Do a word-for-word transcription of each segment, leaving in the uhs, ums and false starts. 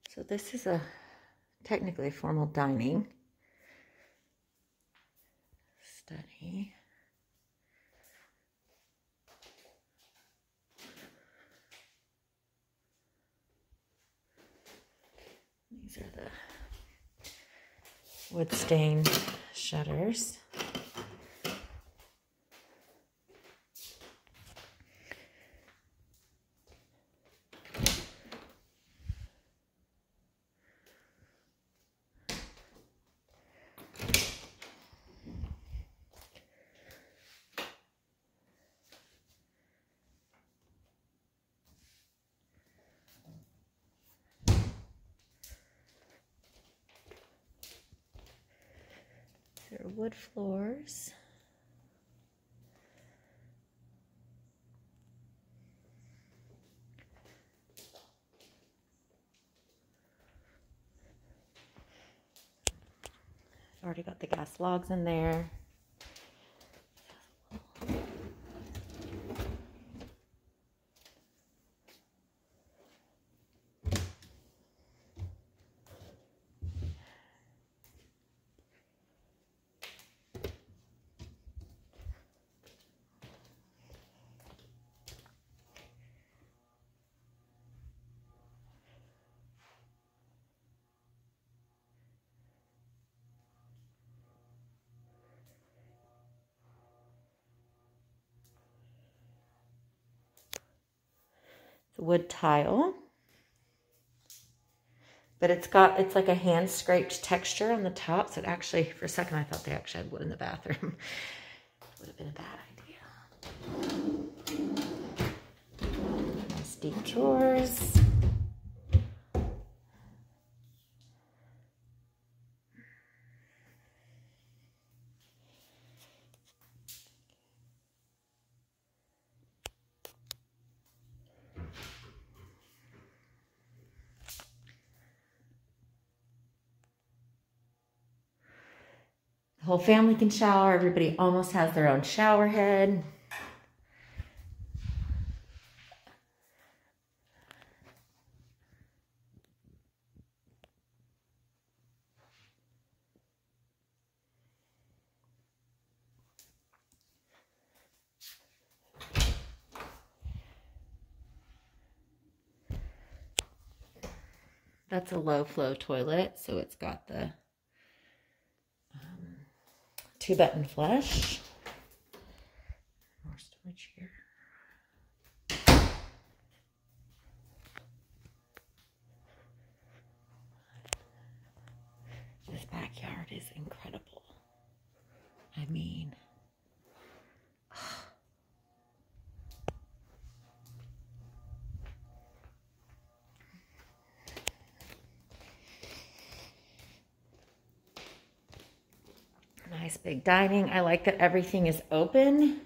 So this is a technically formal dining study. These are the wood stained shutters. There are wood floors. Already got the gas logs in there. The wood tile. But it's got, it's like a hand scraped texture on the top. So it actually, for a second, I thought they actually had wood in the bathroom. Would have been a bad idea. Nice deep drawers. The whole family can shower. Everybody almost has their own shower head. That's a low flow toilet, so it's got the um, two button flush. More storage here. This backyard is incredible. I mean, nice big dining. I like that everything is open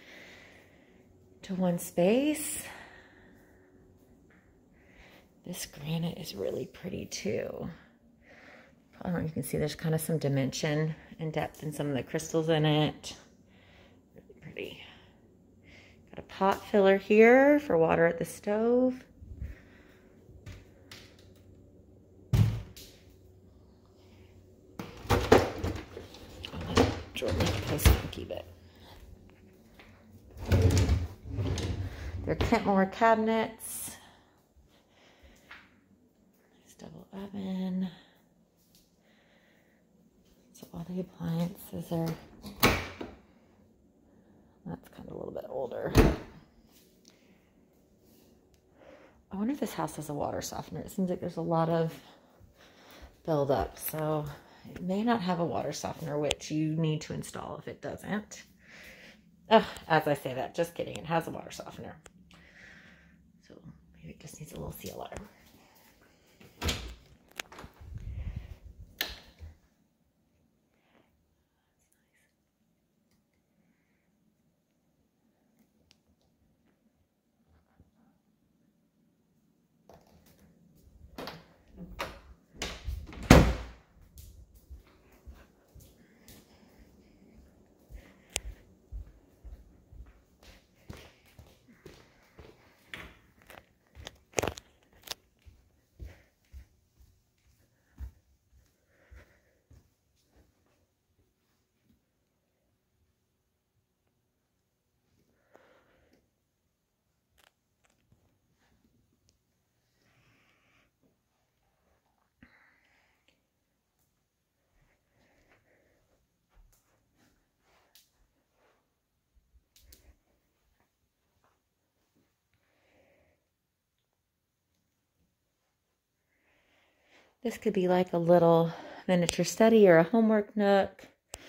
to one space. This granite is really pretty too. I don't know if you can see there's kind of some dimension and depth in some of the crystals in it. Really pretty. Got a pot filler here for water at the stove. I'll let Jordan post funky bit. They're Kentmore cabinets. Nice double oven. So all the appliances are, that's kind of a little bit older. I wonder if this house has a water softener. It seems like there's a lot of buildup, so it may not have a water softener, which you need to install if it doesn't. Oh, as I say that, just kidding. It has a water softener. So maybe it just needs a little seal alarm. This could be like a little miniature study or a homework nook.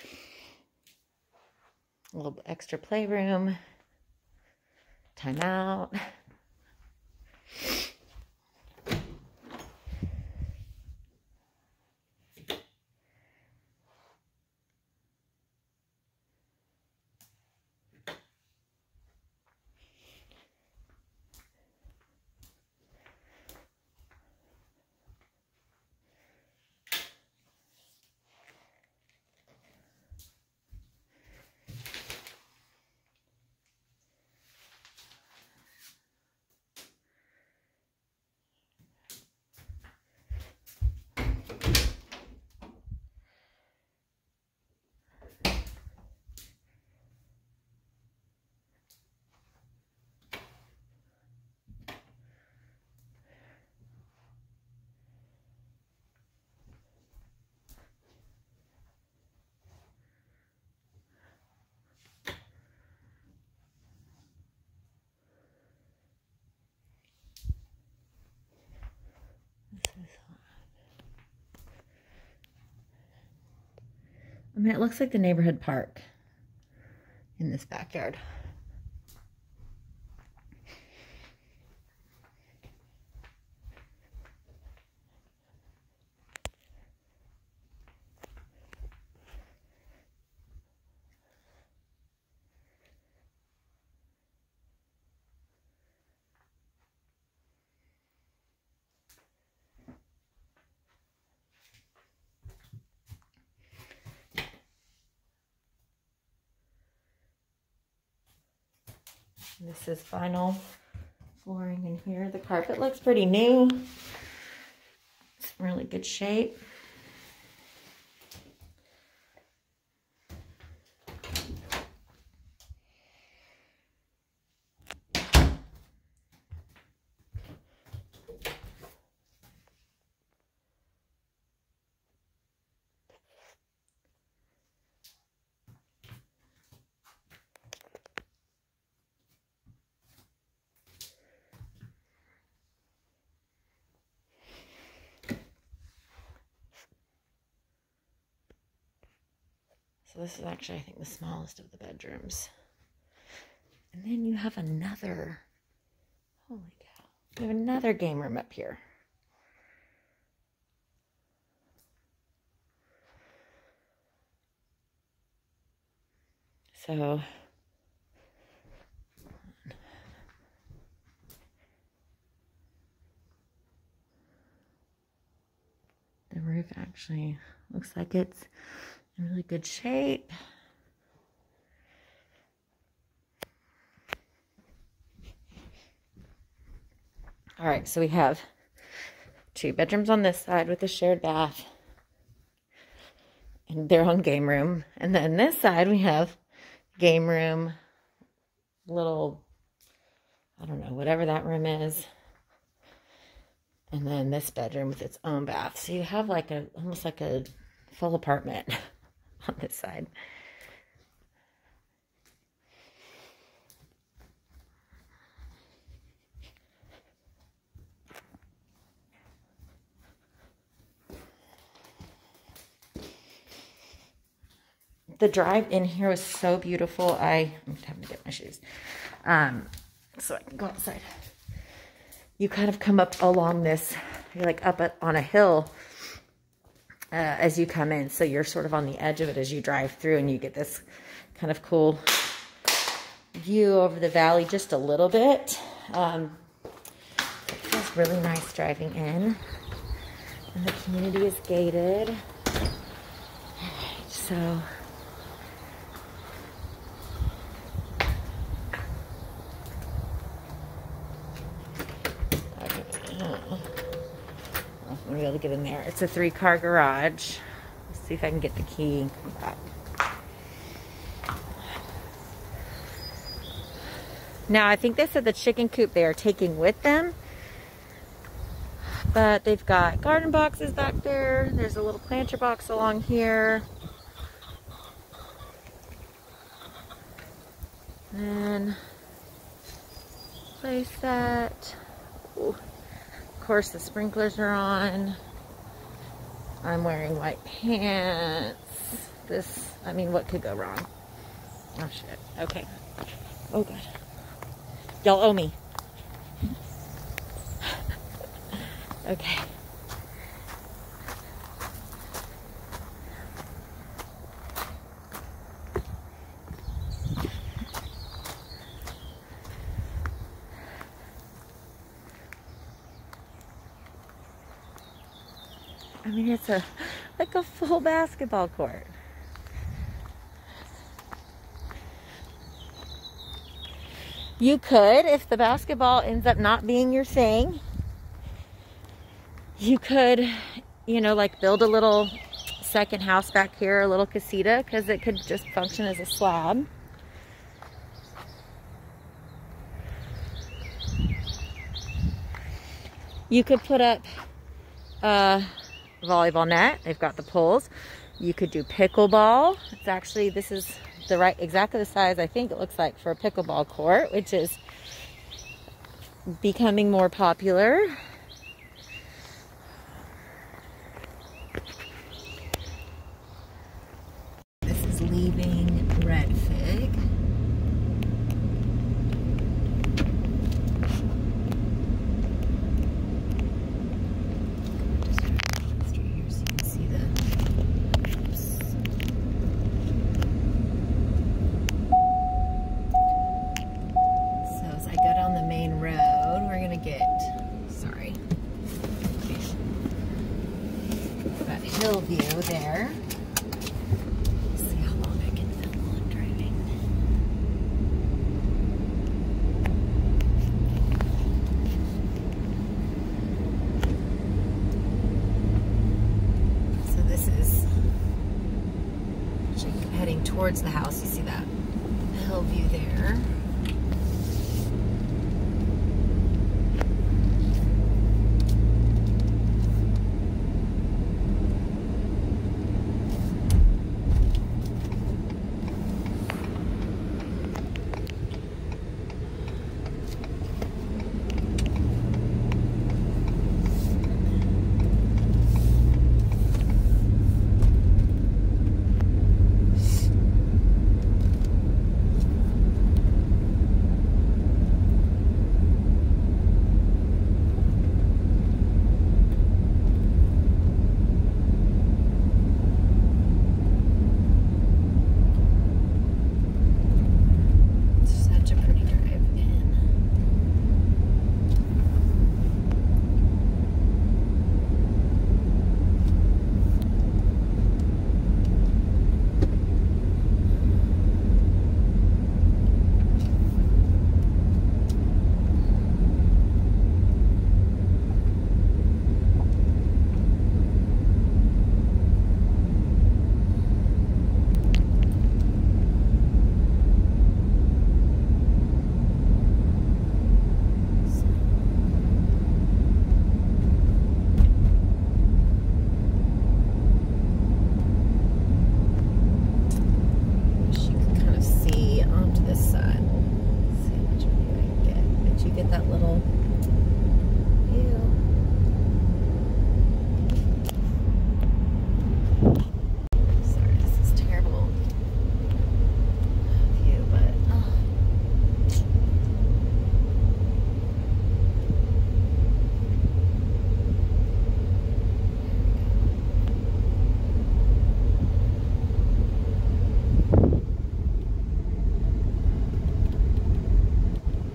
A little extra playroom. Time out. I mean, it looks like the neighborhood park in this backyard. This is vinyl flooring in here. The carpet looks pretty new. It's in really good shape. So this is actually, I think, the smallest of the bedrooms. And then you have another, holy cow, you have another game room up here. So, the roof actually looks like it's in really good shape. All right, so we have two bedrooms on this side with a shared bath and their own game room. And then this side we have game room, little, I don't know, whatever that room is. And then this bedroom with its own bath. So you have like a, almost like a full apartment on this side. The drive in here was so beautiful. I, I'm having to get my shoes um, so I can go outside. You kind of come up along this, you're like up at, on a hill uh, as you come in. So you're sort of on the edge of it as you drive through, and you get this kind of cool view over the valley just a little bit. Um, it feels really nice driving in. And the community is gated. So I'm gonna be able to get in there. It's a three-car garage. Let's see if I can get the key and come back. Now, I think they said the chicken coop they are taking with them, but they've got garden boxes back there. There's a little planter box along here. And place that. Ooh. Of course, the sprinklers are on. I'm wearing white pants. This, I mean, what could go wrong? Oh shit. Okay. Oh god. Y'all owe me. Okay. I mean, it's a like a full basketball court. You could, if the basketball ends up not being your thing, you could, you know, like build a little second house back here, a little casita, because it could just function as a slab. You could put up a volleyball net. They've got the poles. You could do pickleball. It's actually, this is the right, exactly the size I think it looks like for a pickleball court, which is becoming more popular. This is leaving Red Fig. Hillview there. Let's see how long I can film while I'm driving. So this is actually heading towards the house. You see that Hillview there.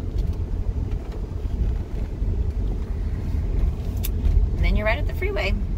You're right at the freeway.